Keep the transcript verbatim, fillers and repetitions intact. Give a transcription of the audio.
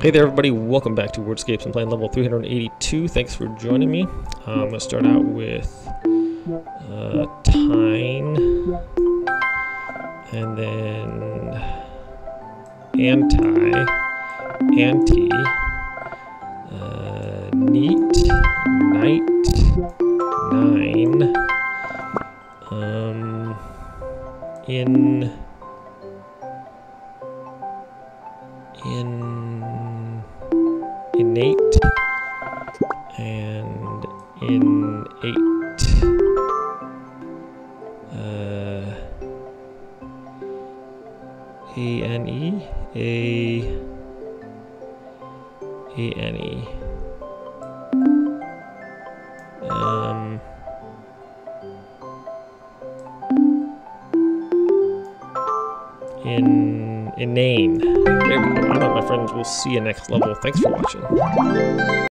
Hey there everybody, welcome back to WORDSCAPES. I'm playing level three hundred eighty-two. Thanks for joining me. Uh, I'm going to start out with uh, Tine, and then Anti, Anti, uh, Neat, Night, Nine, um, In, In, Innate, and innate. Uh, A N E, A, A N E. Um, in, inane. There we go. All right, my friends, we'll see you next level. Thanks for watching.